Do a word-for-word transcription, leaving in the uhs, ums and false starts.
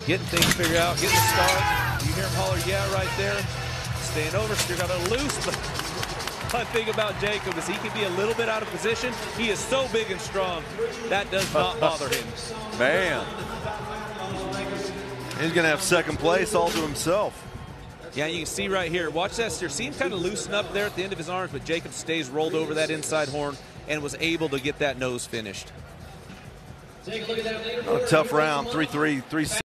Getting things figured out, getting the start. You hear him holler, yeah, right there. Staying over, still got a loose. But one thing about Jacob is he can be a little bit out of position. He is so big and strong. That does not bother him. Man. He's going to have second place all to himself. Yeah, you can see right here. Watch that steer. See him kind of loosen up there at the end of his arms, but Jacob stays rolled over that inside horn and was able to get that nose finished. A tough round, three three, three six.